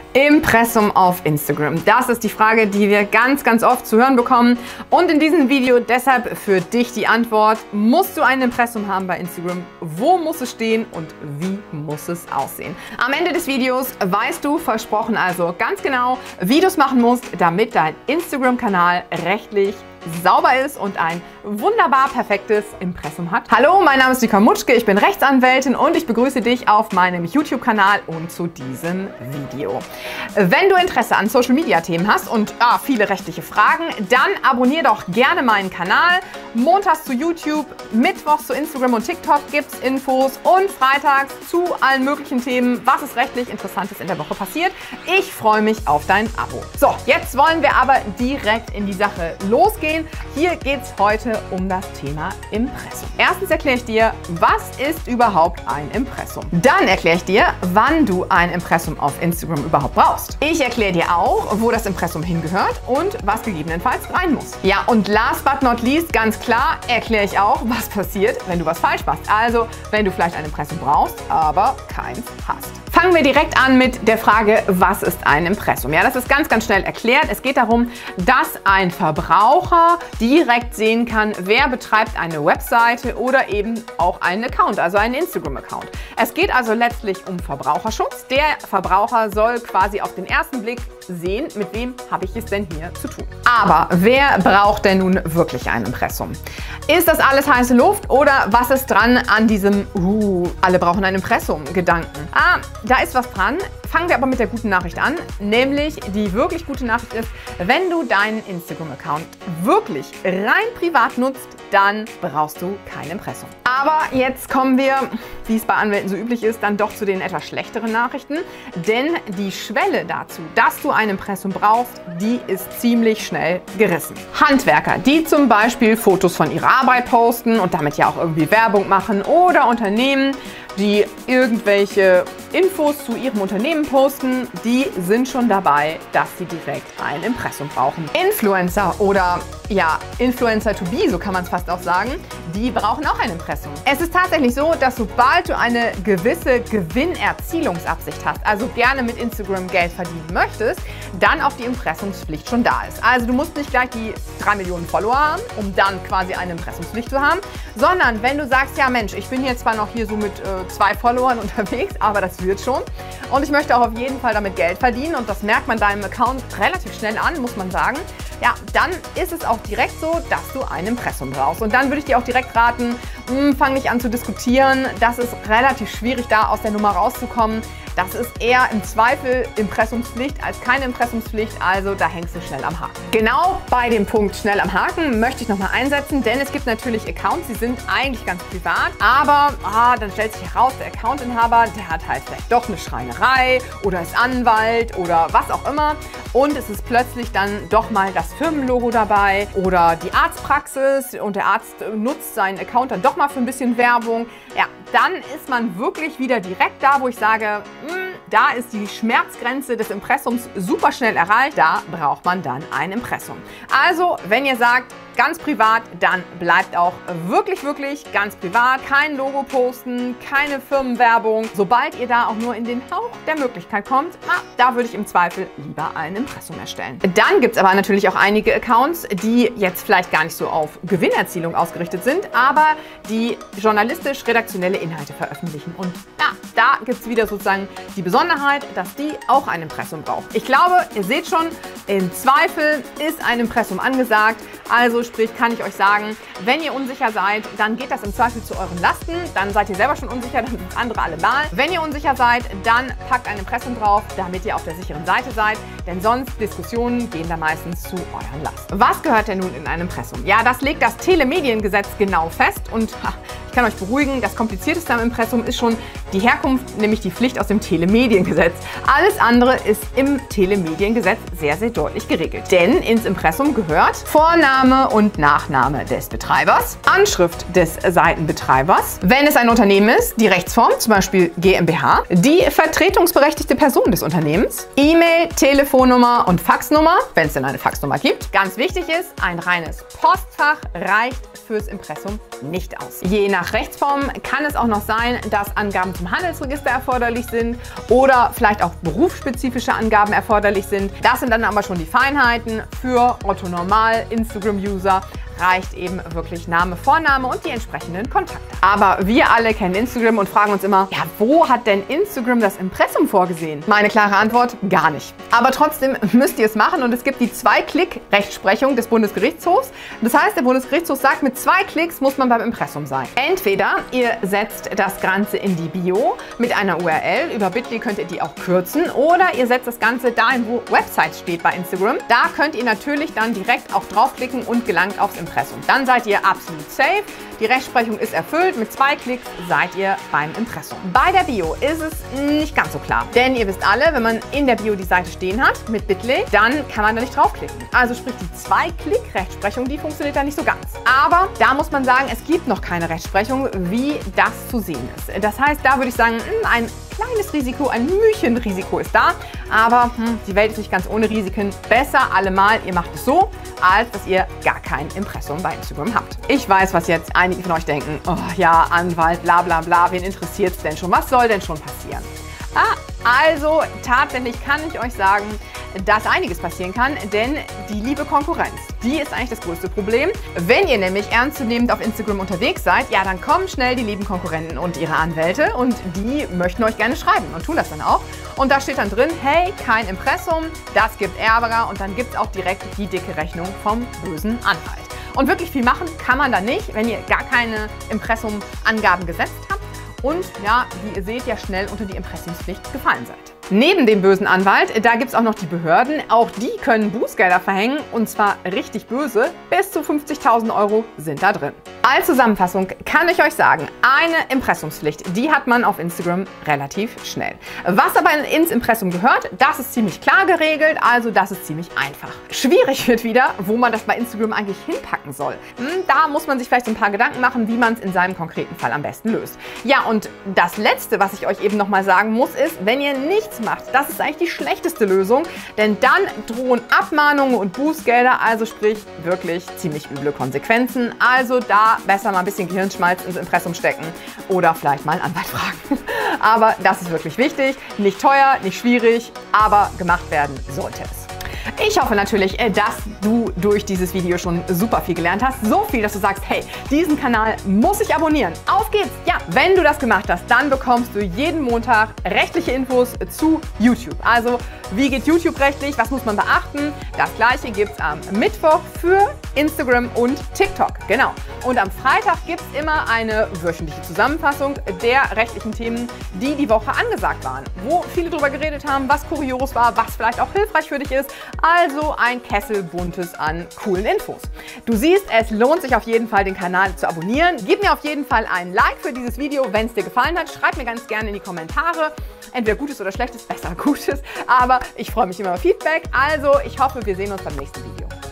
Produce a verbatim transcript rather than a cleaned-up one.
Impressum auf Instagram. Das ist die Frage, die wir ganz, ganz oft zu hören bekommen. Und in diesem Video deshalb für dich die Antwort: Musst du ein Impressum haben bei Instagram? Wo muss es stehen und wie muss es aussehen? Am Ende des Videos weißt du, versprochen also, ganz genau, wie du es machen musst, damit dein Instagram-Kanal rechtlich sauber ist und ein wunderbar perfektes Impressum hat. Hallo, mein Name ist Vika Mutschke, ich bin Rechtsanwältin und ich begrüße dich auf meinem YouTube-Kanal und zu diesem Video. Wenn du Interesse an Social-Media-Themen hast und ah, viele rechtliche Fragen, dann abonniere doch gerne meinen Kanal. Montags zu YouTube, mittwochs zu Instagram und TikTok gibt es Infos und freitags zu allen möglichen Themen, was ist rechtlich Interessantes in der Woche passiert. Ich freue mich auf dein Abo. So, jetzt wollen wir aber direkt in die Sache losgehen. Hier geht es heute um das Thema Impressum. Erstens erkläre ich dir, was ist überhaupt ein Impressum. Dann erkläre ich dir, wann du ein Impressum auf Instagram überhaupt brauchst. Ich erkläre dir auch, wo das Impressum hingehört und was gegebenenfalls rein muss. Ja, und last but not least, ganz klar, erkläre ich auch, was passiert, wenn du was falsch machst. Also, wenn du vielleicht ein Impressum brauchst, aber keins hast. Fangen wir direkt an mit der Frage, was ist ein Impressum? Ja, das ist ganz, ganz schnell erklärt. Es geht darum, dass ein Verbraucher direkt sehen kann, wer betreibt eine Webseite oder eben auch einen Account, also einen Instagram-Account. Es geht also letztlich um Verbraucherschutz. Der Verbraucher soll quasi auf den ersten Blick sehen, mit wem habe ich es denn hier zu tun. Aber wer braucht denn nun wirklich ein Impressum? Ist das alles heiße Luft oder was ist dran an diesem uh, alle brauchen ein Impressum Gedanken? Ah, da ist was dran. Fangen wir aber mit der guten Nachricht an, nämlich die wirklich gute Nachricht ist, wenn du deinen Instagram-Account wirklich rein privat nutzt, dann brauchst du kein Impressum. Aber jetzt kommen wir, wie es bei Anwälten so üblich ist, dann doch zu den etwas schlechteren Nachrichten, denn die Schwelle dazu, dass du ein Impressum brauchst, die ist ziemlich schnell gerissen. Handwerker, die zum Beispiel Fotos von ihrer Arbeit posten und damit ja auch irgendwie Werbung machen, oder Unternehmen, die irgendwelche Infos zu ihrem Unternehmen posten, die sind schon dabei, dass sie direkt ein Impressum brauchen. Influencer oder ja, Influencer to be, so kann man es fast auch sagen, die brauchen auch ein Impressum. Es ist tatsächlich so, dass sobald du eine gewisse Gewinnerzielungsabsicht hast, also gerne mit Instagram Geld verdienen möchtest, dann auch die Impressumspflicht schon da ist. Also du musst nicht gleich die drei Millionen Follower haben, um dann quasi eine Impressumspflicht zu haben, sondern wenn du sagst, ja Mensch, ich bin jetzt zwar noch hier so mit äh, zwei Followern unterwegs, aber das wird schon. Und ich möchte auch auf jeden Fall damit Geld verdienen und das merkt man deinem Account relativ schnell an, muss man sagen. Ja, dann ist es auch direkt so, dass du ein Impressum brauchst. Und dann würde ich dir auch direkt raten, mh, fang nicht an zu diskutieren. Das ist relativ schwierig, da aus der Nummer rauszukommen. Das ist eher im Zweifel Impressumspflicht als keine Impressumspflicht, also da hängst du schnell am Haken. Genau bei dem Punkt schnell am Haken möchte ich nochmal einsetzen, denn es gibt natürlich Accounts, die sind eigentlich ganz privat, aber ah, dann stellt sich heraus, der Accountinhaber, der hat halt vielleicht doch eine Schreinerei oder ist Anwalt oder was auch immer und es ist plötzlich dann doch mal das Firmenlogo dabei oder die Arztpraxis und der Arzt nutzt seinen Account dann doch mal für ein bisschen Werbung. Ja, dann ist man wirklich wieder direkt da, wo ich sage, mh, da ist die Schmerzgrenze des Impressums super schnell erreicht. Da braucht man dann ein Impressum. Also, wenn ihr sagt, ganz privat, dann bleibt auch wirklich, wirklich ganz privat. Kein Logo posten, keine Firmenwerbung. Sobald ihr da auch nur in den Hauch der Möglichkeit kommt, na, da würde ich im Zweifel lieber ein Impressum erstellen. Dann gibt es aber natürlich auch einige Accounts, die jetzt vielleicht gar nicht so auf Gewinnerzielung ausgerichtet sind, aber die journalistisch-redaktionelle Inhalte veröffentlichen. Und ja, da gibt es wieder sozusagen die Besonderheit, dass die auch ein Impressum braucht. Ich glaube, ihr seht schon, im Zweifel ist ein Impressum angesagt. Also sprich, kann ich euch sagen, wenn ihr unsicher seid, dann geht das im Zweifel zu euren Lasten. Dann seid ihr selber schon unsicher, dann sind andere alle mal. Wenn ihr unsicher seid, dann packt ein Impressum drauf, damit ihr auf der sicheren Seite seid. Denn sonst Diskussionen gehen da meistens zu euren Lasten. Was gehört denn nun in ein Impressum? Ja, das legt das Telemediengesetz genau fest. Und ha, ich kann euch beruhigen, das Komplizierteste am Impressum ist schon die Herkunft, nämlich die Pflicht aus dem Telemediengesetz. Alles andere ist im Telemediengesetz sehr, sehr deutlich geregelt. Denn ins Impressum gehört Vorname und Nachname des Betreibers, Anschrift des Seitenbetreibers, wenn es ein Unternehmen ist, die Rechtsform, zum Beispiel GmbH, die vertretungsberechtigte Person des Unternehmens, E-Mail, Telefonnummer und Faxnummer, wenn es denn eine Faxnummer gibt. Ganz wichtig ist, ein reines Postfach reicht fürs Impressum nicht aus. Je nach Rechtsform kann es auch noch sein, dass Angaben zum Handelsregister erforderlich sind oder vielleicht auch berufsspezifische Angaben erforderlich sind. Das sind dann aber schon die Feinheiten. Für Otto Normal Instagram-User reicht eben wirklich Name, Vorname und die entsprechenden Kontakte. Aber wir alle kennen Instagram und fragen uns immer, ja, wo hat denn Instagram das Impressum vorgesehen? Meine klare Antwort, gar nicht. Aber trotzdem müsst ihr es machen und es gibt die Zwei-Klick-Rechtsprechung des Bundesgerichtshofs. Das heißt, der Bundesgerichtshof sagt, mit zwei Klicks muss man beim Impressum sein. Entweder ihr setzt das Ganze in die Bio mit einer U R L, über Bitly könnt ihr die auch kürzen, oder ihr setzt das Ganze dahin, wo Website steht bei Instagram. Da könnt ihr natürlich dann direkt auch draufklicken und gelangt aufs Impressum. Dann seid ihr absolut safe. Die Rechtsprechung ist erfüllt. Mit zwei Klicks seid ihr beim Impressum. Bei der Bio ist es nicht ganz so klar. Denn ihr wisst alle, wenn man in der Bio die Seite stehen hat mit Bitly, dann kann man da nicht draufklicken. Also sprich, die Zwei-Klick-Rechtsprechung, die funktioniert da nicht so ganz. Aber da muss man sagen, es gibt noch keine Rechtsprechung, wie das zu sehen ist. Das heißt, da würde ich sagen, ein kleines Risiko, ein Mühchenrisiko ist da. Aber hm, die Welt ist nicht ganz ohne Risiken. Besser allemal, ihr macht es so, als dass ihr gar kein Impressum bei Instagram habt. Ich weiß, was jetzt einige von euch denken. Oh ja, Anwalt, bla bla bla, wen interessiert es denn schon? Was soll denn schon passieren? Ah, also tatsächlich kann ich euch sagen, dass einiges passieren kann, denn die liebe Konkurrenz, die ist eigentlich das größte Problem. Wenn ihr nämlich ernstzunehmend auf Instagram unterwegs seid, ja, dann kommen schnell die lieben Konkurrenten und ihre Anwälte und die möchten euch gerne schreiben und tun das dann auch. Und da steht dann drin, hey, kein Impressum, das gibt Ärger und dann gibt es auch direkt die dicke Rechnung vom bösen Anwalt. Und wirklich viel machen kann man da nicht, wenn ihr gar keine Impressum-Angaben gesetzt habt und ja, wie ihr seht, ja schnell unter die Impressumspflicht gefallen seid. Neben dem bösen Anwalt, da gibt es auch noch die Behörden. Auch die können Bußgelder verhängen und zwar richtig böse. Bis zu fünfzigtausend Euro sind da drin. Als Zusammenfassung kann ich euch sagen, eine Impressumspflicht, die hat man auf Instagram relativ schnell. Was aber ins Impressum gehört, das ist ziemlich klar geregelt, also das ist ziemlich einfach. Schwierig wird wieder, wo man das bei Instagram eigentlich hinpacken soll. Da muss man sich vielleicht so ein paar Gedanken machen, wie man es in seinem konkreten Fall am besten löst. Ja, und das Letzte, was ich euch eben nochmal sagen muss, ist, wenn ihr nichts macht, das ist eigentlich die schlechteste Lösung, denn dann drohen Abmahnungen und Bußgelder, also sprich wirklich ziemlich üble Konsequenzen. Also da besser mal ein bisschen Gehirnschmalz ins Impressum stecken oder vielleicht mal einen Anwalt fragen. Aber das ist wirklich wichtig, nicht teuer, nicht schwierig, aber gemacht werden sollte es. Ich hoffe natürlich, dass du durch dieses Video schon super viel gelernt hast. So viel, dass du sagst, hey, diesen Kanal muss ich abonnieren. Auf geht's! Ja, wenn du das gemacht hast, dann bekommst du jeden Montag rechtliche Infos zu YouTube. Also, wie geht YouTube rechtlich? Was muss man beachten? Das Gleiche gibt's am Mittwoch für Instagram und TikTok. Genau. Und am Freitag gibt es immer eine wöchentliche Zusammenfassung der rechtlichen Themen, die die Woche angesagt waren. Wo viele drüber geredet haben, was kurios war, was vielleicht auch hilfreich für dich ist. Also ein Kessel buntes an coolen Infos. Du siehst, es lohnt sich auf jeden Fall, den Kanal zu abonnieren. Gib mir auf jeden Fall ein Like für dieses Video, wenn es dir gefallen hat. Schreib mir ganz gerne in die Kommentare, entweder Gutes oder Schlechtes, besser Gutes. Aber ich freue mich immer über Feedback. Also ich hoffe, wir sehen uns beim nächsten Video.